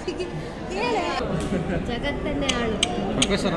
ಜಗತ್ತನ್ನೇ ಆಳು professor.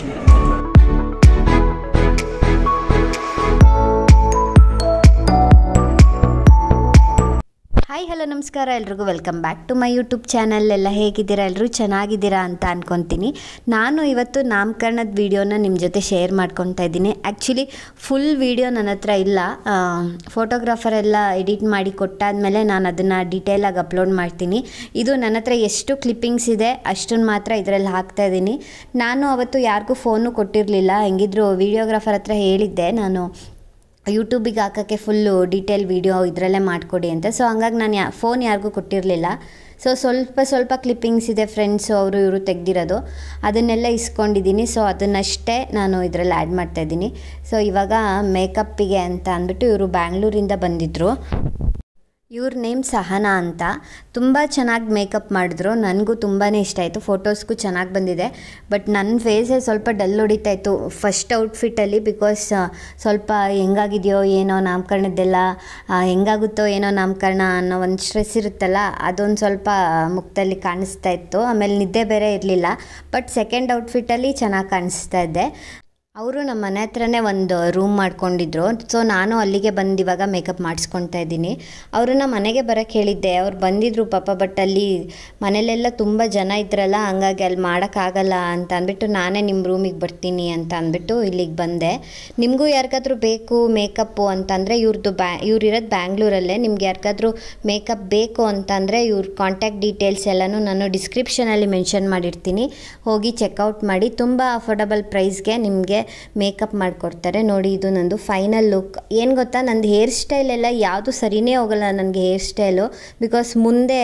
Hi hello ನಮಸ್ಕಾರ ಎಲ್ರಿಗೂ welcome back to my YouTube channel. ಎಲ್ಲ ಹೇಗಿದ್ದೀರಾ? ಎಲ್ಲರೂ ಚೆನ್ನಾಗಿದ್ದೀರಾ ಅಂತ ಅನ್ಕೊತೀನಿ. ನಾನು ಇವತ್ತು ನಾಮಕರಣದ ವೀಡಿಯೋನ ನಿಮ್ಮ ಜೊತೆ ಶೇರ್ ಮಾಡ್ಕೊತಾ ಇದ್ದೀನಿ. ಆ್ಯಕ್ಚುಲಿ ಫುಲ್ ವೀಡಿಯೋ ನನ್ನ ಹತ್ರ ಇಲ್ಲ. ಫೋಟೋಗ್ರಾಫರ್ ಎಲ್ಲ ಎಡಿಟ್ ಮಾಡಿ ಕೊಟ್ಟಾದಮೇಲೆ ನಾನು ಅದನ್ನು ಡೀಟೇಲಾಗಿ ಅಪ್ಲೋಡ್ ಮಾಡ್ತೀನಿ. ಇದು ನನ್ನ ಹತ್ರ ಎಷ್ಟು ಕ್ಲಿಪ್ಪಿಂಗ್ಸ್ ಇದೆ ಅಷ್ಟನ್ನು ಮಾತ್ರ ಇದರಲ್ಲಿ ಹಾಕ್ತಾಯಿದ್ದೀನಿ. ನಾನು ಅವತ್ತು ಯಾರಿಗೂ ಫೋನು ಕೊಟ್ಟಿರಲಿಲ್ಲ. ಹೆಂಗಿದ್ರು ವೀಡಿಯೋಗ್ರಾಫರ್ ಹತ್ರ ಹೇಳಿದ್ದೆ ನಾನು ಯೂಟ್ಯೂಬಿಗೆ ಹಾಕೋಕ್ಕೆ ಫುಲ್ಲು ಡೀಟೇಲ್ ವೀಡಿಯೋ ಇದರಲ್ಲೇ ಮಾಡಿಕೊಡಿ ಅಂತ. ಸೊ ಹಂಗಾಗಿ ನಾನು ಫೋನ್ ಯಾರಿಗೂ ಕೊಟ್ಟಿರಲಿಲ್ಲ. ಸೊ ಸ್ವಲ್ಪ ಕ್ಲಿಪ್ಪಿಂಗ್ಸ್ ಇದೆ, ಫ್ರೆಂಡ್ಸು ಅವರು ಇವರು ತೆಗ್ದಿರೋದು, ಅದನ್ನೆಲ್ಲ ಇಸ್ಕೊಂಡಿದ್ದೀನಿ. ಸೊ ಅದನ್ನಷ್ಟೇ ನಾನು ಇದರಲ್ಲಿ ಆ್ಯಡ್ ಮಾಡ್ತಾಯಿದ್ದೀನಿ. ಸೊ ಇವಾಗ ಮೇಕಪ್ಪಿಗೆ ಅಂತ ಅಂದ್ಬಿಟ್ಟು ಇವರು ಬ್ಯಾಂಗ್ಳೂರಿಂದ ಬಂದಿದ್ದರು. ಇವ್ರ ನೇಮ್ ಸಹನಾ ಅಂತ. ತುಂಬ ಚೆನ್ನಾಗಿ ಮೇಕಪ್ ಮಾಡಿದ್ರು. ನನಗೂ ತುಂಬಾ ಇಷ್ಟ ಆಯಿತು. ಫೋಟೋಸ್ಗೂ ಚೆನ್ನಾಗಿ ಬಂದಿದೆ. ಬಟ್ ನನ್ನ ಫೇಸೇ ಸ್ವಲ್ಪ ಡಲ್ ಹೊಡಿತಾ ಇತ್ತು ಫಸ್ಟ್ ಔಟ್ಫಿಟ್ಟಲ್ಲಿ. ಬಿಕಾಸ್ ಸ್ವಲ್ಪ ಹೆಂಗಾಗಿದೆಯೋ ಏನೋ ನಾಮಕರಣದ್ದೆಲ್ಲ ಹೆಂಗಾಗುತ್ತೋ ಏನೋ ನಾಮಕರಣ ಅನ್ನೋ ಒಂದು ಸ್ಟ್ರೆಸ್ ಇರುತ್ತಲ್ಲ, ಅದೊಂದು ಸ್ವಲ್ಪ ಮುಖದಲ್ಲಿ ಕಾಣಿಸ್ತಾ ಇತ್ತು. ಆಮೇಲೆ ನಿದ್ದೆ ಬೇರೆ ಇರಲಿಲ್ಲ. ಬಟ್ ಸೆಕೆಂಡ್ ಔಟ್ಫಿಟ್ಟಲ್ಲಿ ಚೆನ್ನಾಗಿ ಕಾಣಿಸ್ತಾ ಇದ್ದೆ. ಅವರು ನಮ್ಮ ಮನೆ ಹತ್ರನೇ ಒಂದು ರೂಮ್ ಮಾಡ್ಕೊಂಡಿದ್ರು. ಸೊ ನಾನು ಅಲ್ಲಿಗೆ ಬಂದು ಇವಾಗ ಮೇಕಪ್ ಮಾಡಿಸ್ಕೊತಾ ಇದ್ದೀನಿ. ಅವ್ರನ್ನ ಮನೆಗೆ ಬರೋಕ್ಕೆ ಹೇಳಿದ್ದೆ. ಅವ್ರು ಬಂದಿದ್ದರು ಪಾಪ. ಬಟ್ ಅಲ್ಲಿ ಮನೇಲೆಲ್ಲ ತುಂಬ ಜನ ಇದ್ರಲ್ಲ, ಹಂಗಾಗಿ ಅಲ್ಲಿ ಮಾಡೋಕ್ಕಾಗಲ್ಲ ಅಂತ ಅಂದ್ಬಿಟ್ಟು ನಾನೇ ನಿಮ್ಮ ರೂಮಿಗೆ ಬರ್ತೀನಿ ಅಂತ ಅಂದ್ಬಿಟ್ಟು ಇಲ್ಲಿಗೆ ಬಂದೆ. ನಿಮಗೂ ಯಾರಿಗಾದ್ರೂ ಬೇಕು ಮೇಕಪ್ಪು ಅಂತಂದರೆ ಇವ್ರು ಇರೋದು ಬ್ಯಾಂಗ್ಳೂರಲ್ಲೇ. ನಿಮ್ಗೆ ಯಾರಿಗಾದ್ರೂ ಮೇಕಪ್ ಬೇಕು ಅಂತಂದರೆ ಇವ್ರ ಕಾಂಟ್ಯಾಕ್ಟ್ ಡೀಟೇಲ್ಸ್ ಎಲ್ಲನೂ ನಾನು ಡಿಸ್ಕ್ರಿಪ್ಷನಲ್ಲಿ ಮೆನ್ಷನ್ ಮಾಡಿರ್ತೀನಿ. ಹೋಗಿ ಚೆಕ್ಔಟ್ ಮಾಡಿ. ತುಂಬ ಅಫೋರ್ಡಬಲ್ ಪ್ರೈಸ್ಗೆ ನಿಮಗೆ ಮೇಕಪ್ ಮಾಡಿಕೊಡ್ತಾರೆ. ನೋಡಿ, ಇದು ನಂದು ಫೈನಲ್ ಲುಕ್. ಏನು ಗೊತ್ತಾ, ನಂದು ಹೇರ್ ಸ್ಟೈಲ್ ಎಲ್ಲ ಯಾವುದು ಸರಿಯೇ ಹೋಗಲ್ಲ ನನಗೆ ಹೇರ್ ಸ್ಟೈಲು. ಬಿಕಾಸ್ ಮುಂದೆ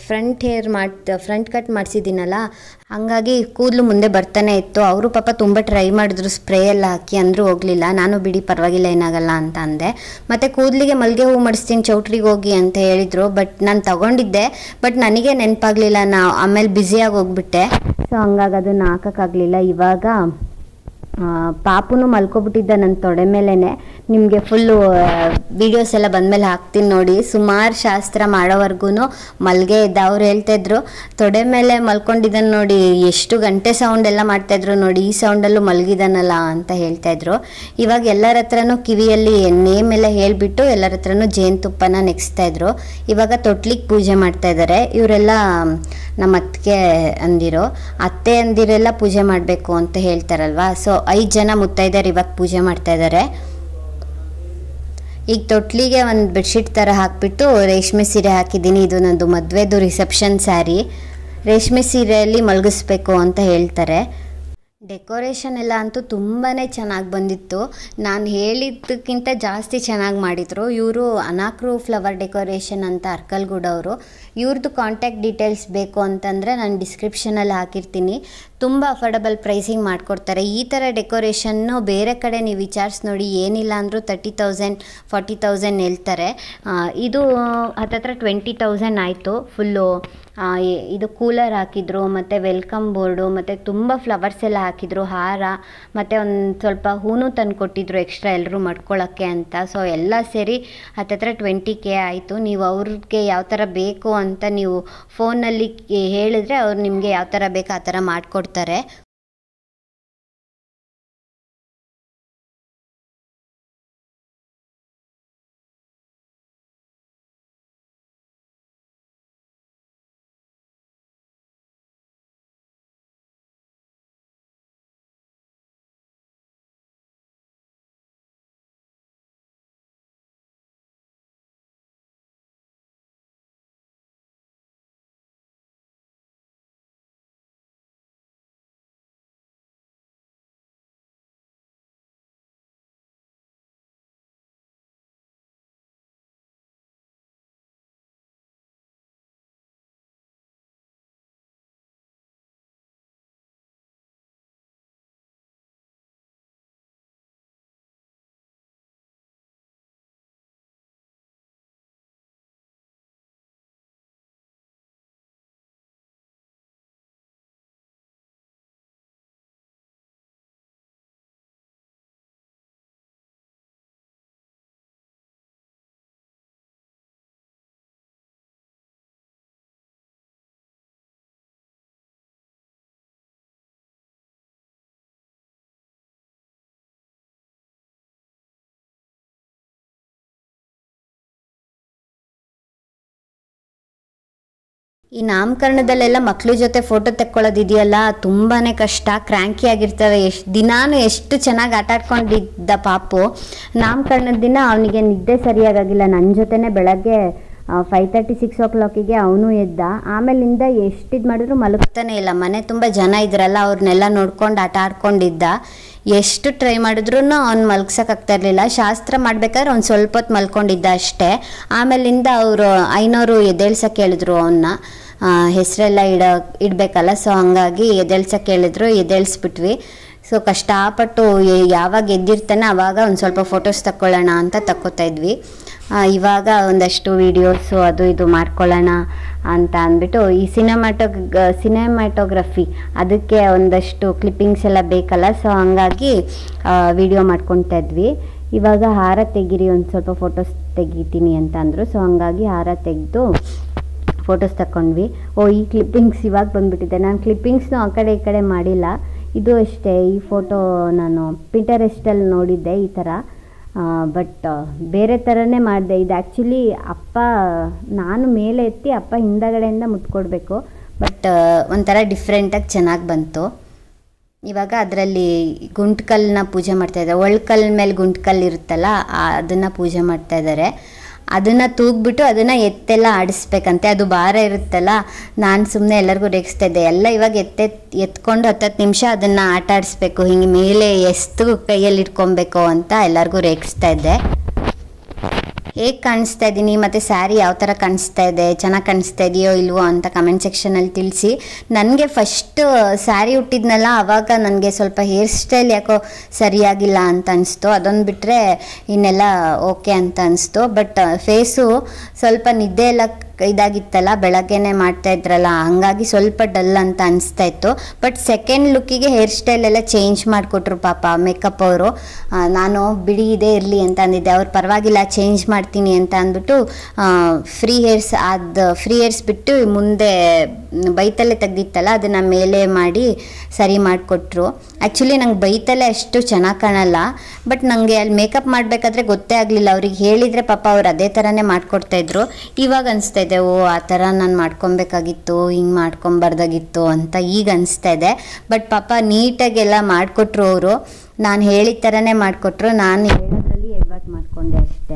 ಫ್ರಂಟ್ ಕಟ್ ಮಾಡಿಸಿದ್ದೀನಲ್ಲ, ಹಂಗಾಗಿ ಕೂದಲು ಮುಂದೆ ಬರ್ತಾನೆ ಇತ್ತು. ಅವರು ಪಾಪ ತುಂಬ ಟ್ರೈ ಮಾಡಿದ್ರು ಸ್ಪ್ರೇ ಎಲ್ಲ ಹಾಕಿ, ಅಂದರೂ ಹೋಗಲಿಲ್ಲ. ನಾನು ಬಿಡಿ ಪರವಾಗಿಲ್ಲ ಏನಾಗಲ್ಲ ಅಂತ ಅಂದೆ. ಮತ್ತು ಕೂದಲಿಗೆ ಮಲ್ಲಿಗೆ ಹೂ ಮಾಡಿಸ್ತೀನಿ ಚೌಟ್ರಿಗೆ ಹೋಗಿ ಅಂತ ಹೇಳಿದರು. ಬಟ್ ನಾನು ತಗೊಂಡಿದ್ದೆ. ಬಟ್ ನನಗೆ ನೆನಪಾಗಲಿಲ್ಲ. ಆಮೇಲೆ ಬ್ಯುಸಿಯಾಗಿ ಹೋಗ್ಬಿಟ್ಟೆ. ಸೊ ಹಂಗಾಗಿ ಅದನ್ನು ಹಾಕೋಕ್ಕಾಗಲಿಲ್ಲ. ಇವಾಗ ಪಾಪುನು ಮಲ್ಕೊಬಿಟ್ಟಿದ್ದ ನನ್ನ ತೊಡೆ ಮೇಲೇ. ನಿಮಗೆ ಫುಲ್ಲು ವೀಡಿಯೋಸ್ ಎಲ್ಲ ಬಂದಮೇಲೆ ಹಾಕ್ತೀನಿ ನೋಡಿ. ಸುಮಾರು ಶಾಸ್ತ್ರ ಮಾಡೋವರೆಗೂ ಮಲ್ಗೆ ಇದ್ದ. ಅವ್ರು ಹೇಳ್ತಾಯಿದ್ರು ತೊಡೆ ಮೇಲೆ ಮಲ್ಕೊಂಡಿದ್ದಾನೆ ನೋಡಿ, ಎಷ್ಟು ಗಂಟೆ ಸೌಂಡ್ ಎಲ್ಲ ಮಾಡ್ತಾಯಿದ್ರು ನೋಡಿ, ಈ ಸೌಂಡಲ್ಲೂ ಮಲಗಿದಾನಲ್ಲ ಅಂತ ಹೇಳ್ತಾಯಿದ್ರು. ಇವಾಗ ಎಲ್ಲರ ಹತ್ರನೂ ಕಿವಿಯಲ್ಲಿ ನೇಮ್ ಎಲ್ಲ ಹೇಳಿಬಿಟ್ಟು ಎಲ್ಲರ ಹತ್ರನೂ ಜೇನುತುಪ್ಪನ ನೆಕ್ಸ್ತಾಯಿದ್ರು. ಇವಾಗ ತೊಟ್ಲಿಗೆ ಪೂಜೆ ಮಾಡ್ತಾಯಿದ್ದಾರೆ. ಇವರೆಲ್ಲ ನಮ್ಮ ಅತ್ತೆ ಅಂದಿರೆಲ್ಲ ಪೂಜೆ ಮಾಡಬೇಕು ಅಂತ ಹೇಳ್ತಾರಲ್ವ. ಸೊ 5 ಜನ ಮುತ್ತೈದೆಯರು ಇವಾಗ ಪೂಜೆ ಮಾಡ್ತಾ ಇದ್ದಾರೆ. ಈಗ ತೊಟ್ಲಿಗೆ ಒಂದು ಬೆಡ್ಶೀಟ್ ಥರ ಹಾಕಿಬಿಟ್ಟು ರೇಷ್ಮೆ ಸೀರೆ ಹಾಕಿದ್ದೀನಿ. ಇದು ನಂದು ಮದುವೆದು ರಿಸೆಪ್ಷನ್ ಸ್ಯಾರಿ. ರೇಷ್ಮೆ ಸೀರೆಯಲ್ಲಿ ಮಲಗಿಸ್ಬೇಕು ಅಂತ ಹೇಳ್ತಾರೆ. ಡೆಕೋರೇಷನ್ ಎಲ್ಲ ಅಂತೂ ತುಂಬಾ ಚೆನ್ನಾಗಿ ಬಂದಿತ್ತು. ನಾನು ಹೇಳಿದ್ದಕ್ಕಿಂತ ಜಾಸ್ತಿ ಚೆನ್ನಾಗಿ ಮಾಡಿದರು. ಇವರು ಅನಾಕ್ರು ಫ್ಲವರ್ ಡೆಕೋರೇಷನ್ ಅಂತ ಅರ್ಕಲ್ಗೂಡವರು. ಇವ್ರದ್ದು ಕಾಂಟ್ಯಾಕ್ಟ್ ಡೀಟೇಲ್ಸ್ ಬೇಕು ಅಂತಂದರೆ ನಾನು ಡಿಸ್ಕ್ರಿಪ್ಷನಲ್ಲಿ ಹಾಕಿರ್ತೀನಿ. ತುಂಬ ಅಫೋರ್ಡಬಲ್ ಪ್ರೈಸಿಂಗ್ ಮಾಡಿಕೊಡ್ತಾರೆ. ಈ ಥರ ಡೆಕೋರೇಷನ್ನು ಬೇರೆ ಕಡೆ ನೀವು ವಿಚಾರಿಸಿ ನೋಡಿ, ಏನಿಲ್ಲ ಅಂದರೂ 30,000 40,000 ಹೇಳ್ತಾರೆ. ಇದು ಹತ್ತತ್ರ 20,000 ಆಯಿತು. ಫುಲ್ಲು ಇದು ಕೂಲರ್ ಹಾಕಿದ್ರು, ಮತ್ತು ವೆಲ್ಕಮ್ ಬೋರ್ಡು, ಮತ್ತು ತುಂಬ ಫ್ಲವರ್ಸ್ ಎಲ್ಲ ಹಾಕಿದ್ರು, ಹಾರ, ಮತ್ತು ಒಂದು ಸ್ವಲ್ಪ ಹೂನು ತಂದು ಕೊಟ್ಟಿದ್ರು ಎಕ್ಸ್ಟ್ರಾ ಎಲ್ಲರೂ ಮಡ್ಕೊಳ್ಳೋಕ್ಕೆ ಅಂತ. ಸೊ ಎಲ್ಲ ಸೇರಿ ಹತ್ತತ್ರ 20K ಆಯಿತು. ನೀವು ಅವ್ರಿಗೆ ಯಾವ ಥರ ಬೇಕು ಅಂತ ನೀವು ಫೋನಲ್ಲಿ ಹೇಳಿದ್ರೆ ಅವ್ರು ನಿಮಗೆ ಯಾವ ಥರ ಬೇಕು ಆ ಥರ ಮಾಡಿಕೊಡ್ತಾರೆ. ಈ ನಾಮಕರಣದಲ್ಲೆಲ್ಲ ಮಕ್ಳ ಜೊತೆ ಫೋಟೋ ತೆಕ್ಕೊಳ್ಳೋದಿದೆಯಲ್ಲ ತುಂಬಾ ಕಷ್ಟ, ಕ್ರ್ಯಾಂಕಿ ಆಗಿರ್ತವೆ. ದಿನಾನು ಎಷ್ಟು ಚೆನ್ನಾಗಿ ಆಟ ಆಡ್ಕೊಂಡಿದ್ದ ಪಾಪು. ನಾಮಕರಣದ ದಿನ ಅವನಿಗೆ ನಿದ್ದೆ ಸರಿಯಾಗಿಲ್ಲ. ನನ್ನ ಜೊತೆನೇ ಬೆಳಗ್ಗೆ 5:30 6 o'clock ಅವನು ಎದ್ದ. ಆಮೇಲಿಂದ ಎಷ್ಟಿದು ಮಾಡಿದ್ರು ಮಲಗ್ತಾನೆ ಇಲ್ಲ. ಮನೆ ತುಂಬ ಜನ ಇದ್ರಲ್ಲ, ಅವ್ರನ್ನೆಲ್ಲ ನೋಡ್ಕೊಂಡು ಆಟ ಆಡ್ಕೊಂಡಿದ್ದ. ಎಷ್ಟು ಟ್ರೈ ಮಾಡಿದ್ರು ಅವ್ನು ಮಲ್ಗ್ಸೋಕ್ಕಾಗ್ತಾ ಇರಲಿಲ್ಲ. ಶಾಸ್ತ್ರ ಮಾಡ್ಬೇಕಾದ್ರೆ ಅವ್ನು ಸ್ವಲ್ಪ ಹೊತ್ತು ಮಲ್ಕೊಂಡಿದ್ದ ಅಷ್ಟೇ. ಆಮೇಲಿಂದ ಅವರು ಐನೋರು ಎದ್ದೇಳ್ಸಕ್ಕೆ ಹೇಳಿದ್ರು ಅವನ್ನ, ಹೆಸರೆಲ್ಲ ಇಡಬೇಕಲ್ಲ. ಸೊ ಹಂಗಾಗಿ ಎದ್ದೇಳ್ಸಕ್ಕೆ ಹೇಳಿದ್ರು, ಎದ್ದೇಳಿಸ್ಬಿಟ್ವಿ. ಸೊ ಕಷ್ಟಪಟ್ಟು ಯಾವಾಗ ಎದ್ದಿರ್ತಾನೆ ಆವಾಗ ಒಂದು ಸ್ವಲ್ಪ ಫೋಟೋಸ್ ತಕ್ಕೊಳ್ಳೋಣ ಅಂತ ತಕ್ಕೋತಾ ಇದ್ವಿ. ಇವಾಗ ಒಂದಷ್ಟು ವೀಡಿಯೋಸು ಅದು ಇದು ಮಾಡ್ಕೊಳ್ಳೋಣ ಅಂತ ಅಂದ್ಬಿಟ್ಟು ಈ ಸಿನಿಮ್ಯಾಟೋಗ್ರಫಿ ಅದಕ್ಕೆ ಒಂದಷ್ಟು ಕ್ಲಿಪ್ಪಿಂಗ್ಸ್ ಎಲ್ಲ ಬೇಕಲ್ಲ. ಸೊ ಹಂಗಾಗಿ ವಿಡಿಯೋ ಮಾಡ್ಕೊತಾ ಇದ್ವಿ. ಇವಾಗ ಹಾರ ತೆಗೀರಿ, ಒಂದು ಸ್ವಲ್ಪ ಫೋಟೋಸ್ ತೆಗಿತೀನಿ ಅಂತ ಅಂದರು. ಸೊ ಹಂಗಾಗಿ ಹಾರ ತೆಗೆದು ಫೋಟೋಸ್ ತಗೊಂಡ್ವಿ. ಈ ಕ್ಲಿಪ್ಪಿಂಗ್ಸ್ ಇವಾಗ ಬಂದುಬಿಟ್ಟಿದೆ. ನಾನು ಕ್ಲಿಪ್ಪಿಂಗ್ಸ್ನು ಆ ಕಡೆ ಈ ಕಡೆ ಮಾಡಿಲ್ಲ. ಇದು ಅಷ್ಟೇ, ಈ ಫೋಟೋ ನಾನು ಪಿಂಟರೆಸ್ಟಲ್ಲಿ ನೋಡಿದ್ದೆ ಈ ಥರ. ಬಟ್ ಬೇರೆ ಥರನೇ ಮಾಡಿದೆ. ಇದು ಆ್ಯಕ್ಚುಲಿ ಅಪ್ಪ ನಾನು ಮೇಲೆ ಎತ್ತಿ ಅಪ್ಪ ಹಿಂದಗಡೆಯಿಂದ ಮುಟ್ಕೊಡ್ಬೇಕು. ಬಟ್ ಒಂಥರ ಡಿಫ್ರೆಂಟಾಗಿ ಚೆನ್ನಾಗಿ ಬಂತು. ಇವಾಗ ಅದರಲ್ಲಿ ಗುಂಟ್ಕಲ್ಲನ್ನ ಪೂಜೆ ಮಾಡ್ತಾಯಿದ್ದಾರೆ. ಒಳ್ಕಲ್ ಮೇಲೆ ಗುಂಟ್ಕಲ್ಲು ಇರುತ್ತಲ್ಲ, ಅದನ್ನು ಪೂಜೆ ಮಾಡ್ತಾಯಿದ್ದಾರೆ. ಅದನ್ನು ತೂಗ್ಬಿಟ್ಟು ಅದನ್ನು ಎತ್ತೆಲ್ಲ ಆಡಿಸ್ಬೇಕಂತೆ. ಅದು ಭಾರ ಇರುತ್ತಲ್ಲ, ನಾನು ಸುಮ್ಮನೆ ಎಲ್ಲರಿಗೂ ರೇಗಿಸ್ತಾ ಇದ್ದೆ. ಎಲ್ಲ ಇವಾಗ ಎತ್ಕೊಂಡು 10 ನಿಮಿಷ ಅದನ್ನು ಆಟ ಆಡಿಸ್ಬೇಕು, ಹಿಂಗೆ ಮೇಲೆ ಎಸ್ತು ಕೈಯಲ್ಲಿ ಇಟ್ಕೊಬೇಕು ಅಂತ ಎಲ್ಲರಿಗೂ ರೇಗಿಸ್ತಾ ಇದ್ದೆ. ಹೇಗೆ ಕಾಣಿಸ್ತಾ ಇದ್ದೀನಿ ಮತ್ತು ಸ್ಯಾರಿ ಯಾವ ಥರ ಕಾಣಿಸ್ತಾ ಇದೆ, ಚೆನ್ನಾಗಿ ಕಾಣಿಸ್ತಾ ಇದೆಯೋ ಇಲ್ವೋ ಅಂತ ಕಮೆಂಟ್ ಸೆಕ್ಷನಲ್ಲಿ ತಿಳಿಸಿ. ನನಗೆ ಫಸ್ಟು ಸ್ಯಾರಿ ಉಟ್ಟಿದ್ನಲ್ಲ, ಆವಾಗ ನನಗೆ ಸ್ವಲ್ಪ ಹೇರ್ ಸ್ಟೈಲ್ ಯಾಕೋ ಸರಿಯಾಗಿಲ್ಲ ಅಂತ ಅನಿಸ್ತು. ಅದೊಂದು ಬಿಟ್ಟರೆ ಇನ್ನೆಲ್ಲ ಓಕೆ ಅಂತ ಅನಿಸ್ತು. ಬಟ್ ಫೇಸು ಸ್ವಲ್ಪ ನಿದ್ದೆ ಎಲ್ಲ ಇದಾಗಿತ್ತಲ್ಲ, ಬೆಳಗ್ಗೆನೇ ಮಾಡ್ತಾಯಿದ್ರಲ್ಲ, ಹಂಗಾಗಿ ಸ್ವಲ್ಪ ಡಲ್ ಅಂತ ಅನಿಸ್ತಾ ಇತ್ತು. ಬಟ್ ಸೆಕೆಂಡ್ ಲುಕ್ಕಿಗೆ ಹೇರ್ ಸ್ಟೈಲ್ ಎಲ್ಲ ಚೇಂಜ್ ಮಾಡಿಕೊಟ್ರು ಪಾಪ ಮೇಕಪ್ ಅವರು. ನಾನು ಬಿಡಿ ಇದೇ ಇರಲಿ ಅಂತ ಅಂದಿದ್ದೆ. ಅವ್ರು ಪರವಾಗಿಲ್ಲ ಚೇಂಜ್ ಮಾಡ್ತೀನಿ ಅಂತ ಅಂದ್ಬಿಟ್ಟು ಫ್ರೀ ಹೇರ್ಸ್ ಬಿಟ್ಟು ಮುಂದೆ ಬೈತಲ್ಲೇ ತೆಗ್ದಿತ್ತಲ್ಲ ಅದನ್ನು ಮೇಲೆ ಮಾಡಿ ಸರಿ ಮಾಡಿಕೊಟ್ರು. ಆ್ಯಕ್ಚುಲಿ ನಂಗೆ ಬೈತಲ್ಲೇ ಅಷ್ಟು ಚೆನ್ನಾಗಿ ಕಾಣಲ್ಲ. ಬಟ್ ನನಗೆ ಅಲ್ಲಿ ಮೇಕಪ್ ಮಾಡಬೇಕಾದ್ರೆ ಗೊತ್ತೇ ಆಗಲಿಲ್ಲ. ಅವ್ರಿಗೆ ಹೇಳಿದರೆ ಪಾಪ ಅವ್ರು ಅದೇ ಥರನೇ ಮಾಡಿಕೊಡ್ತಾಯಿದ್ರು. ಇವಾಗ ಅನಿಸ್ತಾ ಇದೆ, ಆ ಥರ ನಾನು ಮಾಡ್ಕೊಬೇಕಾಗಿತ್ತು, ಹಿಂಗೆ ಮಾಡ್ಕೊಬಾರ್ದಾಗಿತ್ತು ಅಂತ ಈಗ ಅನಿಸ್ತಾ ಇದೆ. ಬಟ್ ಪಾಪ ನೀಟಾಗೆಲ್ಲ ಮಾಡಿಕೊಟ್ರು ಅವರು. ನಾನು ಹೇಳಿದ ಥರನೇ ಮಾಡಿಕೊಟ್ರು. ನಾನು ಹೇಳೋದ್ರಲ್ಲಿ ಎಡ್ವರ್ಟ್ ಮಾಡಿಕೊಂಡೆ ಅಷ್ಟೇ.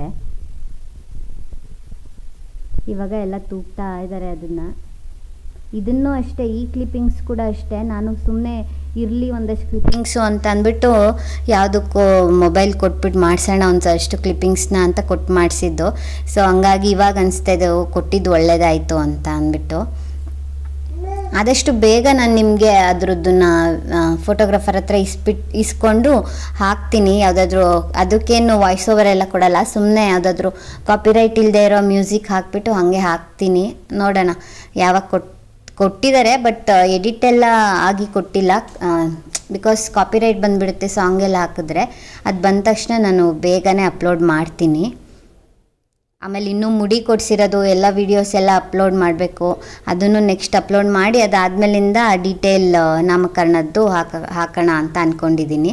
ಇವಾಗ ಎಲ್ಲ ತೂಗ್ತಾ ಇದ್ದಾರೆ ಅದನ್ನು. ಇದನ್ನು ಅಷ್ಟೇ, ಈ ಕ್ಲಿಪ್ಪಿಂಗ್ಸ್ ಕೂಡ ಅಷ್ಟೇ. ನಾನು ಸುಮ್ಮನೆ ಇರಲಿ ಒಂದಷ್ಟು ಕ್ಲಿಪ್ಪಿಂಗ್ಸು ಅಂತ ಅಂದ್ಬಿಟ್ಟು ಯಾವುದಕ್ಕೂ ಮೊಬೈಲ್ ಕೊಟ್ಬಿಟ್ಟು ಮಾಡಿಸೋಣ ಒಂದಷ್ಟು ಕ್ಲಿಪ್ಪಿಂಗ್ಸ್ನ ಅಂತ ಕೊಟ್ಟು ಮಾಡಿಸಿದ್ದು. ಸೊ ಹಂಗಾಗಿ ಇವಾಗ ಅನಿಸ್ತಾ ಇದೆ ಕೊಟ್ಟಿದ್ದು ಒಳ್ಳೆಯದಾಯಿತು ಅಂತ ಅಂದ್ಬಿಟ್ಟು. ಆದಷ್ಟು ಬೇಗ ನಾನು ನಿಮಗೆ ಅದ್ರದ್ದನ್ನು ಫೋಟೋಗ್ರಾಫರ್ ಹತ್ರ ಇಸ್ಕೊಂಡು ಹಾಕ್ತೀನಿ. ಯಾವುದಾದ್ರೂ ಅದಕ್ಕೇನು ವಾಯ್ಸ್ ಓವರ್ ಎಲ್ಲ ಕೊಡಲ್ಲ, ಸುಮ್ಮನೆ ಯಾವುದಾದ್ರೂ ಕಾಪಿರೈಟ್ ಇಲ್ಲದೆ ಇರೋ ಮ್ಯೂಸಿಕ್ ಹಾಕ್ಬಿಟ್ಟು ಹಾಗೆ ಹಾಕ್ತೀನಿ. ನೋಡೋಣ ಯಾವಾಗ ಕೊಟ್ಟಿದ್ದಾರೆ. ಬಟ್ ಎಡಿಟ್ ಎಲ್ಲ ಆಗಿ ಕೊಟ್ಟಿಲ್ಲ, ಬಿಕಾಸ್ ಕಾಪಿರೈಟ್ ಬಂದುಬಿಡುತ್ತೆ ಸಾಂಗ್ ಎಲ್ಲ ಹಾಕಿದ್ರೆ. ಅದು ಬಂದ ತಕ್ಷಣ ನಾನು ಬೇಗನೆ ಅಪ್ಲೋಡ್ ಮಾಡ್ತೀನಿ. ಆಮೇಲೆ ಇನ್ನೂ ಮುಡಿ ಕೊಡಿಸಿರೋದು ಎಲ್ಲ ವೀಡಿಯೋಸ್ ಎಲ್ಲ ಅಪ್ಲೋಡ್ ಮಾಡಬೇಕು. ಅದನ್ನು ನೆಕ್ಸ್ಟ್ ಅಪ್ಲೋಡ್ ಮಾಡಿ ಅದಾದಮೇಲಿಂದ ಡೀಟೇಲ್ ನಾಮಕರಣದ್ದು ಹಾಕೋಣ ಅಂತ ಅಂದ್ಕೊಂಡಿದ್ದೀನಿ.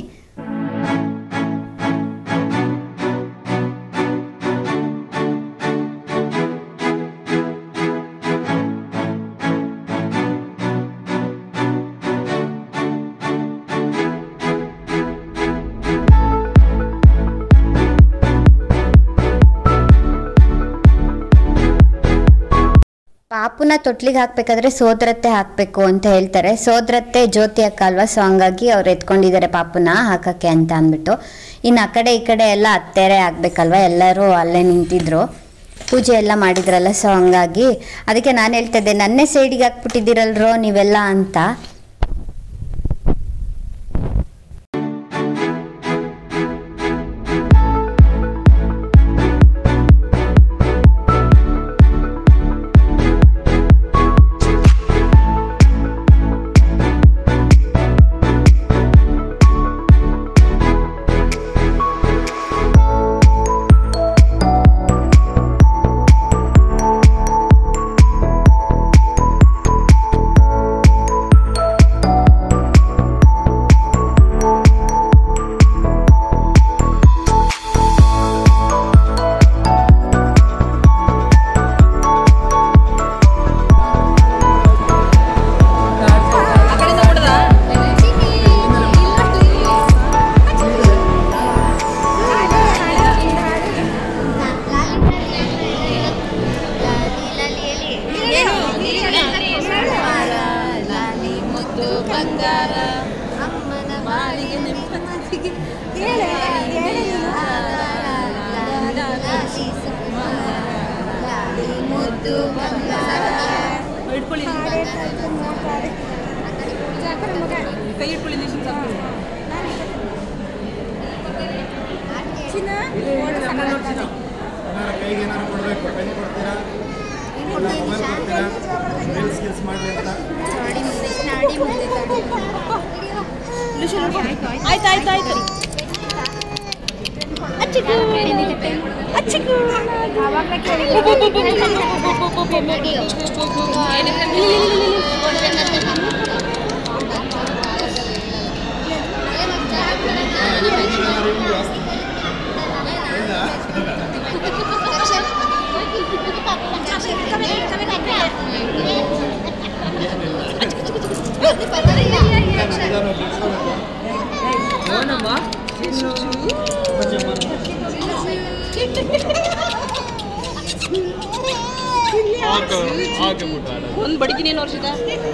ಪಾಪುನ ತೊಟ್ಲಿಗೆ ಹಾಕಬೇಕಾದ್ರೆ ಸೋದರತ್ತೆ ಹಾಕಬೇಕು ಅಂತ ಹೇಳ್ತಾರೆ. ಸೋದರತ್ತೆ ಜ್ಯೋತಿ ಅಕ್ಕ ಅಲ್ವಾ, ಸೊ ಹಂಗಾಗಿ ಅವ್ರು ಎತ್ಕೊಂಡಿದ್ದಾರೆ ಪಾಪುನ ಹಾಕೋಕ್ಕೆ ಅಂತ ಅಂದ್ಬಿಟ್ಟು. ಇನ್ನು ಆ ಕಡೆ ಈ ಕಡೆ ಎಲ್ಲ ಅತ್ತೆರೆ ಆಗಬೇಕಲ್ವ, ಎಲ್ಲರೂ ಅಲ್ಲೇ ನಿಂತಿದ್ರು, ಪೂಜೆ ಎಲ್ಲ ಮಾಡಿದ್ರಲ್ಲ. ಸೊ ಹಂಗಾಗಿ ಅದಕ್ಕೆ ನಾನು ಹೇಳ್ತಾ ಇದ್ದೆ, ನನ್ನೇ ಸೈಡಿಗೆ ಹಾಕ್ಬಿಟ್ಟಿದ್ದೀರಲ್ರೋ ನೀವೆಲ್ಲ ಅಂತ. ಇಟ್ಕೊಳ್ಳಿ ಕೈ ಇಟ್ಕೊಳ್ಳಿ ಕೈಗೆ ಏನಾದ್ರು ಕೊಡಬೇಕು ಪೆನ್ ಕೊಡ್ತೀರಾ ಸ್ಕಿಲ್ಸ್ ಮಾಡಲಿ ಅಂತ ಆಯ್ತು ಆಯ್ತು ಆಯ್ತು ಒಂದು ಬಡಿತೀನಿ ಏನು ವರ್ಷದ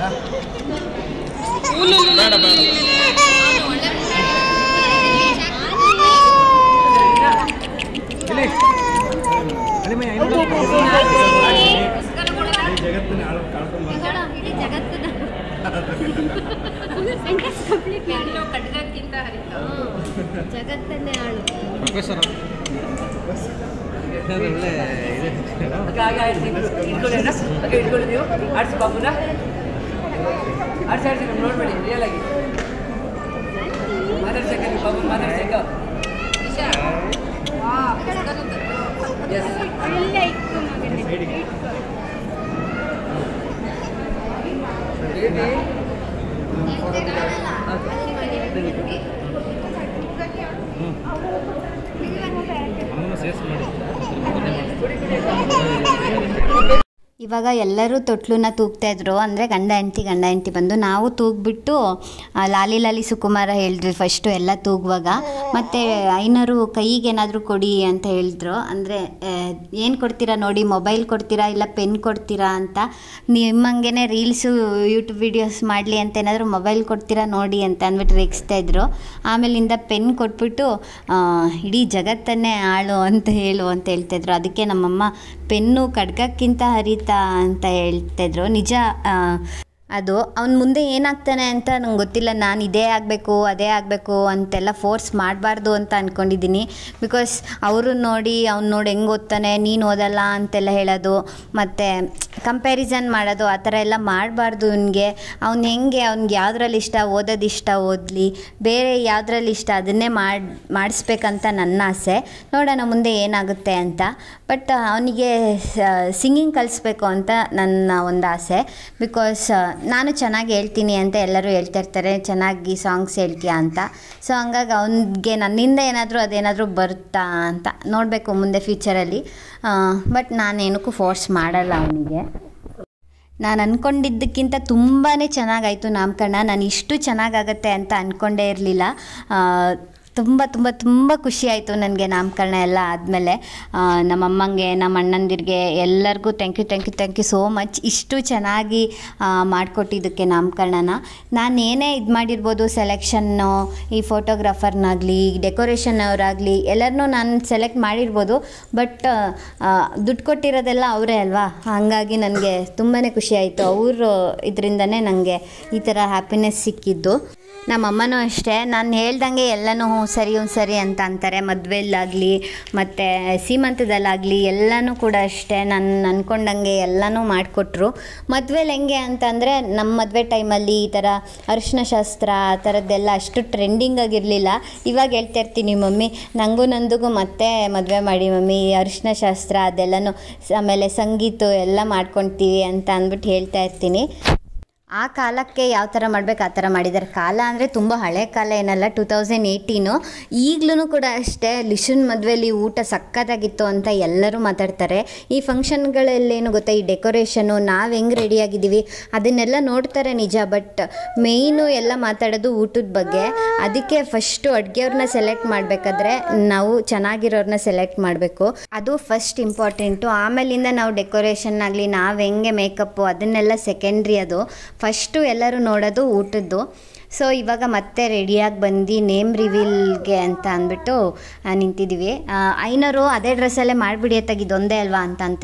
ಜಗತ್ತನ್ನೇ ಆಳು ಪ್ರೊಫೆಸರ್ ಇಟ್ಕೊಳ್ಳಿ ನೀವು ಆಡ್ಸಿ ಬಾಬುನ ಆಡ್ಸಿ ನೋಡ್ಬೇಡಿ ರಿಯಲ್ ಆಗಿ ಮಾತಾಡ್ಸಕ್ಕ ನೀವು ಬಾಬು ಮಾತಾಡ್ಸಕ್ಕ ಇವಾಗ ಎಲ್ಲರೂ ತೊಟ್ಲನ್ನ ತೂಗ್ತಾಯಿದ್ರು, ಅಂದರೆ ಗಂಡ ಹೆಂಡ್ತಿ ಬಂದು ನಾವು ತೂಗ್ಬಿಟ್ಟು ಲಾಲಿ ಲಾಲಿ ಸುಕುಮಾರ ಹೇಳಿದ್ವಿ ಫಸ್ಟು ಎಲ್ಲ ತೂಗುವಾಗ. ಮತ್ತು ಐನರು ಕೈಗೆ ಏನಾದರೂ ಕೊಡಿ ಅಂತ ಹೇಳಿದ್ರು. ಅಂದರೆ ಏನು ಕೊಡ್ತೀರಾ ನೋಡಿ, ಮೊಬೈಲ್ ಕೊಡ್ತೀರಾ ಇಲ್ಲ ಪೆನ್ ಕೊಡ್ತೀರಾ ಅಂತ, ನಿಮ್ಮಂಗೆ ರೀಲ್ಸು ಯೂಟ್ಯೂಬ್ ವೀಡಿಯೋಸ್ ಮಾಡಲಿ ಅಂತ ಏನಾದರೂ ಮೊಬೈಲ್ ಕೊಡ್ತೀರಾ ನೋಡಿ ಅಂತ ಅಂದ್ಬಿಟ್ಟು ರೇಗಿಸ್ತಾಯಿದ್ರು. ಆಮೇಲಿಂದ ಪೆನ್ ಕೊಟ್ಬಿಟ್ಟು ಇಡೀ ಜಗತ್ತನ್ನೇ ಆಳು ಅಂತ ಹೇಳು ಅಂತ ಹೇಳ್ತಾಯಿದ್ರು. ಅದಕ್ಕೆ ನಮ್ಮಮ್ಮ ಪೆನ್ನು ಖಡ್ಗಕ್ಕಿಂತ ಹರಿತಾ ಅಂತ ಹೇಳ್ತಾಯಿದ್ರು. ನಿಜ ಅದು ಅವ್ನು ಮುಂದೆ ಏನಾಗ್ತಾನೆ ಅಂತ ನಂಗೆ ಗೊತ್ತಿಲ್ಲ. ನಾನು ಇದೇ ಆಗಬೇಕು ಅದೇ ಆಗಬೇಕು ಅಂತೆಲ್ಲ ಫೋರ್ಸ್ ಮಾಡಬಾರ್ದು ಅಂತ ಅಂದ್ಕೊಂಡಿದ್ದೀನಿ. ಬಿಕಾಸ್ ಅವರು ನೋಡಿ ಅವ್ನು ನೋಡಿ ಹೆಂಗೆ ಓದ್ತಾನೆ ನೀನು ಓದಲ್ಲ ಅಂತೆಲ್ಲ ಹೇಳೋದು, ಮತ್ತು ಕಂಪ್ಯಾರಿಸನ್ ಮಾಡೋದು, ಆ ಥರ ಎಲ್ಲ ಮಾಡಬಾರ್ದು. ಅವ್ನಿಗೆ ಹೆಂಗೆ ಅವ್ನಿಗೆ ಯಾವುದ್ರಲ್ಲಿ ಇಷ್ಟ ಓದೋದು ಇಷ್ಟ ಓದಲಿ, ಬೇರೆ ಯಾವುದ್ರಲ್ಲಿ ಇಷ್ಟ ಅದನ್ನೇ ಮಾಡಿಸ್ಬೇಕಂತ ನನ್ನ ಆಸೆ. ನೋಡೋಣ ಮುಂದೆ ಏನಾಗುತ್ತೆ ಅಂತ. ಬಟ್ ಅವನಿಗೆ ಸಿಂಗಿಂಗ್ ಕಲಿಸ್ಬೇಕು ಅಂತ ನನ್ನ ಒಂದು ಆಸೆ. ಬಿಕಾಸ್ ನಾನು ಚೆನ್ನಾಗಿ ಹೇಳ್ತೀನಿ ಅಂತ ಎಲ್ಲರೂ ಹೇಳ್ತಾಯಿರ್ತಾರೆ, ಚೆನ್ನಾಗಿ ಸಾಂಗ್ಸ್ ಹೇಳ್ತೀಯಾ ಅಂತ. ಸೊ ಹಂಗಾಗಿ ಅವನಿಗೆ ನನ್ನಿಂದ ಅದೇನಾದರೂ ಬರುತ್ತಾ ಅಂತ ನೋಡಬೇಕು ಮುಂದೆ ಫ್ಯೂಚರಲ್ಲಿ. ಬಟ್ ನಾನೇನಕ್ಕೂ ಫೋರ್ಸ್ ಮಾಡಲ್ಲ ಅವನಿಗೆ. ನಾನು ಅಂದ್ಕೊಂಡಿದ್ದಕ್ಕಿಂತ ತುಂಬಾ ಚೆನ್ನಾಗಾಯಿತು ನಾಮಕರಣ. ನಾನು ಇಷ್ಟು ಚೆನ್ನಾಗಾಗತ್ತೆ ಅಂತ ಅಂದ್ಕೊಂಡೇ ಇರಲಿಲ್ಲ. ತುಂಬ ತುಂಬ ತುಂಬ ಖುಷಿ ಆಯಿತು ನನಗೆ ನಾಮಕರಣ ಎಲ್ಲ ಆದಮೇಲೆ. ನಮ್ಮಮ್ಮಂಗೆ, ನಮ್ಮ ಅಣ್ಣಂದಿರಿಗೆ ಎಲ್ಲರಿಗೂ ಥ್ಯಾಂಕ್ ಯು ಸೋ ಮಚ್. ಇಷ್ಟು ಚೆನ್ನಾಗಿ ಮಾಡಿಕೊಟ್ಟಿದ್ದಕ್ಕೆ ನಾಮಕರಣನ. ನಾನು ಏನೇ ಇದು ಮಾಡಿರ್ಬೋದು, ಸೆಲೆಕ್ಷನ್ನು, ಈ ಫೋಟೋಗ್ರಾಫರ್ನಾಗಲಿ ಡೆಕೋರೇಷನ್ ಅವರಾಗಲಿ ಎಲ್ಲರನ್ನೂ ನಾನು ಸೆಲೆಕ್ಟ್ ಮಾಡಿರ್ಬೋದು. ಬಟ್ ದುಡ್ಡು ಕೊಟ್ಟಿರೋದೆಲ್ಲ ಅವರೇ ಅಲ್ವಾ, ಹಾಗಾಗಿ ನನಗೆ ತುಂಬಾ ಖುಷಿ ಆಯಿತು. ಅವರು ಇದರಿಂದನೇ ನನಗೆ ಈ ಥರ ಹ್ಯಾಪಿನೆಸ್ ಸಿಕ್ಕಿದ್ದು. ನಮ್ಮಮ್ಮನೂ ಅಷ್ಟೇ, ನಾನು ಹೇಳ್ದಂಗೆ ಎಲ್ಲನೂ ಸರಿ ಅಂತ ಅಂತಾರೆ. ಮದುವೆಲ್ಲಾಗಲಿ ಮತ್ತು ಸೀಮಂತದಲ್ಲಾಗಲಿ ಎಲ್ಲನೂ ಕೂಡ ಅಷ್ಟೇ. ನಾನು ಅಂದ್ಕೊಂಡಂಗೆ ಎಲ್ಲನೂ ಮಾಡಿಕೊಟ್ರು. ಮದುವೆಲಿ ಹೆಂಗೆ ಅಂತಂದರೆ, ನಮ್ಮ ಮದುವೆ ಟೈಮಲ್ಲಿ ಈ ಥರ ಅರಿಶಿನ ಶಾಸ್ತ್ರ ಆ ಥರದ್ದೆಲ್ಲ ಅಷ್ಟು ಟ್ರೆಂಡಿಂಗ್ ಆಗಿರಲಿಲ್ಲ. ಇವಾಗ ಹೇಳ್ತಾ ಇರ್ತೀನಿ, ಮಮ್ಮಿ ನನಗೂ ನಂದಿಗೂ ಮತ್ತೆ ಮದುವೆ ಮಾಡಿ ಮಮ್ಮಿ, ಅರಿಶಿನ ಶಾಸ್ತ್ರ ಅದೆಲ್ಲನೂ, ಆಮೇಲೆ ಸಂಗೀತ ಎಲ್ಲ ಮಾಡ್ಕೊಳ್ತೀವಿ ಅಂತ ಅಂದ್ಬಿಟ್ಟು ಹೇಳ್ತಾ ಇರ್ತೀನಿ. ಆ ಕಾಲಕ್ಕೆ ಯಾವ ಥರ ಮಾಡಬೇಕು ಆ ಥರ ಮಾಡಿದ್ದಾರೆ. ಕಾಲ ಅಂದರೆ ತುಂಬ ಹಳೆ ಕಾಲ ಏನಲ್ಲ, 2018. ಈಗಲೂ ಕೂಡ ಅಷ್ಟೇ, ಲಿಶನ್ ಮದುವೆಯಲ್ಲಿ ಊಟ ಸಕ್ಕತ್ತಾಗಿತ್ತು ಅಂತ ಎಲ್ಲರೂ ಮಾತಾಡ್ತಾರೆ. ಈ ಫಂಕ್ಷನ್ಗಳಲ್ಲೇನು ಗೊತ್ತಾ, ಈ ಡೆಕೋರೇಷನು, ನಾವು ಹೆಂಗೆ ರೆಡಿಯಾಗಿದ್ದೀವಿ ಅದನ್ನೆಲ್ಲ ನೋಡ್ತಾರೆ ನಿಜ. ಬಟ್ ಮೇಯ್ನು ಎಲ್ಲ ಮಾತಾಡೋದು ಊಟದ ಬಗ್ಗೆ. ಅದಕ್ಕೆ ಫಸ್ಟು ಅಡುಗೆಯವ್ರನ್ನ ಸೆಲೆಕ್ಟ್ ಮಾಡಬೇಕಾದ್ರೆ ನಾವು ಚೆನ್ನಾಗಿರೋರನ್ನ ಸೆಲೆಕ್ಟ್ ಮಾಡಬೇಕು, ಅದು ಫಸ್ಟ್ ಇಂಪಾರ್ಟೆಂಟು. ಆಮೇಲಿಂದ ನಾವು ಡೆಕೋರೇಷನ್ ಆಗಲಿ, ನಾವು ಹೆಂಗೆ ಮೇಕಪ್ಪು ಅದನ್ನೆಲ್ಲ ಸೆಕೆಂಡ್ರಿ. ಅದು ಫಸ್ಟು ಎಲ್ಲರೂ ನೋಡೋದು ಊಟದ್ದು. ಸೊ ಇವಾಗ ಮತ್ತೆ ರೆಡಿಯಾಗಿ ಬಂದು ನೇಮ್ ರಿವೀಲ್ಗೆ ಅಂತ ಅಂದ್ಬಿಟ್ಟು ನಿಂತಿದ್ದೀವಿ. ಐನರು ಅದೇ ಡ್ರೆಸ್ಸಲ್ಲೇ ಮಾಡಿಬಿಡಿ ಅತ್ತಾಗ ಇದೊಂದೇ ಅಲ್ವಾ ಅಂತ ಇದ್ರು.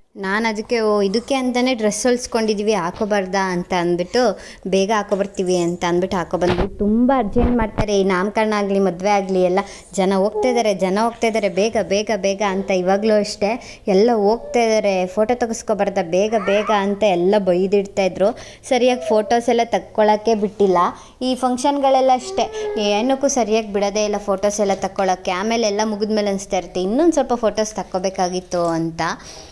ನಾನು ಅದಕ್ಕೆ ಇದಕ್ಕೆ ಅಂತಲೇ ಡ್ರೆಸ್ ಹೊಲ್ಸ್ಕೊಂಡಿದ್ದೀವಿ ಹಾಕೋಬಾರ್ದಾ ಅಂತ ಅಂದ್ಬಿಟ್ಟು ಬೇಗ ಹಾಕೊಬರ್ತೀವಿ ಅಂತ ಅಂದ್ಬಿಟ್ಟು ಹಾಕೊಬಂದ್ವಿ. ತುಂಬ ಅರ್ಜೆಂಟ್ ಮಾಡ್ತಾರೆ ಈ ನಾಮಕರಣ ಆಗಲಿ ಮದುವೆ ಆಗಲಿ ಎಲ್ಲ. ಜನ ಹೋಗ್ತಾ ಇದ್ದಾರೆ ಬೇಗ ಬೇಗ ಬೇಗ ಅಂತ. ಇವಾಗಲೂ ಅಷ್ಟೇ ಎಲ್ಲ ಹೋಗ್ತಾ ಇದ್ದಾರೆ, ಫೋಟೋ ತೆಗೆಸ್ಕೊಬಾರ್ದ ಬೇಗ ಅಂತ ಎಲ್ಲ ಬೈದಿಡ್ತಾಯಿದ್ರು. ಸರಿಯಾಗಿ ಫೋಟೋಸ್ ಎಲ್ಲ ತಕ್ಕೊಳ್ಳೋಕ್ಕೆ ಬಿಟ್ಟಿಲ್ಲ. ಈ ಫಂಕ್ಷನ್ಗಳೆಲ್ಲ ಅಷ್ಟೇ, ಏನಕ್ಕೂ ಸರಿಯಾಗಿ ಬಿಡೋದೇ ಇಲ್ಲ ಫೋಟೋಸ್ ಎಲ್ಲ ತಕ್ಕೊಳ್ಳೋಕ್ಕೆ. ಆಮೇಲೆ ಎಲ್ಲ ಮುಗಿದ್ಮೇಲೆ ಅನಿಸ್ತಾ ಇರುತ್ತೆ ಇನ್ನೊಂದು ಸ್ವಲ್ಪ ಫೋಟೋಸ್ ತಕ್ಕೋಬೇಕಾಗಿತ್ತು ಅಂತ.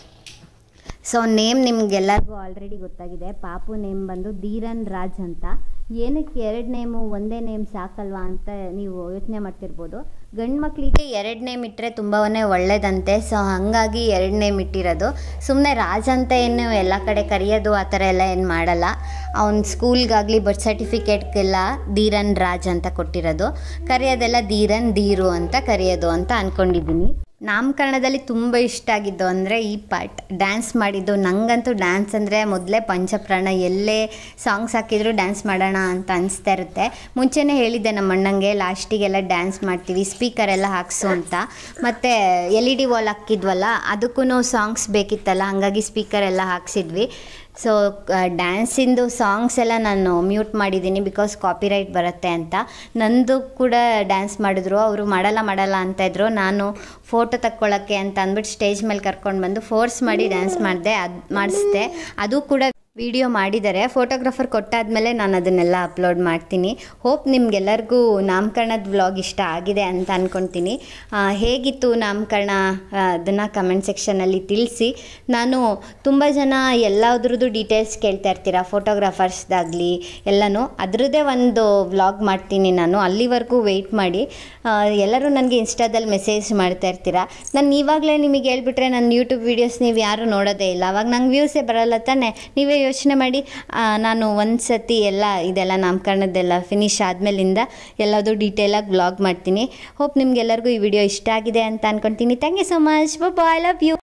ಸೊ ನೇಮ್ ನಿಮಗೆಲ್ಲರಿಗೂ ಆಲ್ರೆಡಿ ಗೊತ್ತಾಗಿದೆ. ಪಾಪು ನೇಮ್ ಬಂದು ಧೀರನ್ ರಾಜ್ ಅಂತ. ಏನಕ್ಕೆ 2 ನೇಮು ಒಂದೇ ನೇಮ್ ಸಾಕಲ್ವಾ ಅಂತ ನೀವು ಯೋಚನೆ ಮಾಡ್ತಿರ್ಬೋದು. ಗಂಡು ಮಕ್ಕಳಿಗೆ 2 ನೇಮ್ ಇಟ್ಟರೆ ತುಂಬಾ ಒಳ್ಳೇದಂತೆ. ಸೊ ಹಾಗಾಗಿ 2 ನೇಮ್ ಇಟ್ಟಿರೋದು. ಸುಮ್ಮನೆ ರಾಜ್ ಅಂತ ಏನು ಎಲ್ಲ ಕಡೆ ಕರೆಯೋದು ಆ ಥರ ಎಲ್ಲ ಏನು ಮಾಡಲ್ಲ. ಅವ್ನ ಸ್ಕೂಲ್ಗಾಗಲಿ ಬರ್ತ್ ಸರ್ಟಿಫಿಕೇಟ್ಗೆಲ್ಲ ಧೀರನ್ ರಾಜ್ ಅಂತ ಕೊಟ್ಟಿರೋದು. ಕರೆಯೋದೆಲ್ಲ ಧೀರು ಅಂತ ಕರೆಯೋದು ಅಂತ ಅಂದ್ಕೊಂಡಿದ್ದೀನಿ. ನಾಮಕರಣದಲ್ಲಿ ತುಂಬ ಇಷ್ಟ ಆಗಿದ್ದು ಅಂದರೆ ಈ ಪಾರ್ಟ್, ಡ್ಯಾನ್ಸ್ ಮಾಡಿದ್ದು. ನನಗಂತೂ ಡ್ಯಾನ್ಸ್ ಅಂದರೆ ಮೊದಲೇ ಪಂಚಪ್ರಾಣ. ಎಲ್ಲೇ ಸಾಂಗ್ಸ್ ಹಾಕಿದ್ರು ಡ್ಯಾನ್ಸ್ ಮಾಡೋಣ ಅಂತ ಅನಿಸ್ತಾ ಇರುತ್ತೆ. ಮುಂಚೆನೇ ಹೇಳಿದ್ದೆ ನಮ್ಮ ಅಣ್ಣಂಗೆ ಲಾಸ್ಟಿಗೆಲ್ಲ ಡ್ಯಾನ್ಸ್ ಮಾಡ್ತೀವಿ, ಸ್ಪೀಕರ್ ಎಲ್ಲ ಹಾಕ್ಸು ಅಂತ. ಮತ್ತು LED ವಾಲ್ ಹಾಕಿದ್ವಲ್ಲ ಅದಕ್ಕೂ ಸಾಂಗ್ಸ್ ಬೇಕಿತ್ತಲ್ಲ, ಹಾಗಾಗಿ ಸ್ಪೀಕರ್ ಎಲ್ಲ ಹಾಕ್ಸಿದ್ವಿ. ಸೊ ಡ್ಯಾನ್ಸಿಂದು ಸಾಂಗ್ಸ್ ಎಲ್ಲ ನಾನು ಮ್ಯೂಟ್ ಮಾಡಿದ್ದೀನಿ ಬಿಕಾಸ್ ಕಾಪಿರೈಟ್ ಬರುತ್ತೆ ಅಂತ. ನಂದು ಕೂಡ ಡ್ಯಾನ್ಸ್ ಮಾಡಿದ್ರು, ಅವರು ಮಾಡಲ್ಲ ಅಂತ ಇದ್ರು. ನಾನು ಫೋಟೋ ತಕ್ಕೊಳ್ಳೋಕ್ಕೆ ಅಂತ ಅಂದ್ಬಿಟ್ಟು ಸ್ಟೇಜ್ ಮೇಲೆ ಕರ್ಕೊಂಡು ಬಂದು ಫೋರ್ಸ್ ಮಾಡಿ ಡ್ಯಾನ್ಸ್ ಮಾಡಿಸ್ದೆ. ಅದು ಕೂಡ ವಿಡಿಯೋ ಮಾಡಿದ್ದಾರೆ. ಫೋಟೋಗ್ರಾಫರ್ ಕೊಟ್ಟಾದಮೇಲೆ ನಾನು ಅದನ್ನೆಲ್ಲ ಅಪ್ಲೋಡ್ ಮಾಡ್ತೀನಿ. ಹೋಪ್ ನಿಮಗೆಲ್ಲರಿಗೂ ನಾಮಕರಣದ ವ್ಲಾಗ್ ಇಷ್ಟ ಆಗಿದೆ ಅಂತ ಅಂದ್ಕೊತೀನಿ. ಹೇಗಿತ್ತು ನಾಮಕರಣ ಅದನ್ನು ಕಮೆಂಟ್ ಸೆಕ್ಷನಲ್ಲಿ ತಿಳಿಸಿ. ನಾನು ತುಂಬ ಜನ ಎಲ್ಲದ್ರದ್ದು ಡೀಟೇಲ್ಸ್ ಕೇಳ್ತಾ ಇರ್ತೀರ, ಫೋಟೋಗ್ರಾಫರ್ಸ್ದಾಗಲಿ ಎಲ್ಲನೂ. ಅದರದ್ದೇ ಒಂದು ವ್ಲಾಗ್ ಮಾಡ್ತೀನಿ ನಾನು. ಅಲ್ಲಿವರೆಗೂ ವೆಯ್ಟ್ ಮಾಡಿ. ಎಲ್ಲರೂ ನನಗೆ ಇನ್ಸ್ಟಾದಲ್ಲಿ ಮೆಸೇಜ್ ಮಾಡ್ತಾ ಇರ್ತೀರ. ನಾನು ಇವಾಗಲೇ ನಿಮಗೆ ಹೇಳ್ಬಿಟ್ರೆ ನನ್ನ ಯೂಟ್ಯೂಬ್ ವೀಡಿಯೋಸ್ ನೀವು ಯಾರೂ ನೋಡೋದೇ ಇಲ್ಲ, ಅವಾಗ ನಂಗೆ ವ್ಯೂಸೇ ಬರೋಲ್ಲ ತಾನೆ. ನೀವೇ ಯೋಚನೆ ಮಾಡಿ. ನಾನು ಒಂದು ಸತಿ ಇದೆಲ್ಲ ನಾಮಕರಣದ್ದೆಲ್ಲ ಫಿನಿಶ್ ಆದಮೇಲಿಂದ ಎಲ್ಲದೂ ಡೀಟೇಲಾಗಿ ವ್ಲಾಗ್ ಮಾಡ್ತೀನಿ. ಹೋಪ್ ನಿಮಗೆಲ್ಲರಿಗೂ ಈ ವಿಡಿಯೋ ಇಷ್ಟ ಆಗಿದೆ ಅಂತ ಅಂದ್ಕೊತೀನಿ. Thank you so much. Bye, I love you.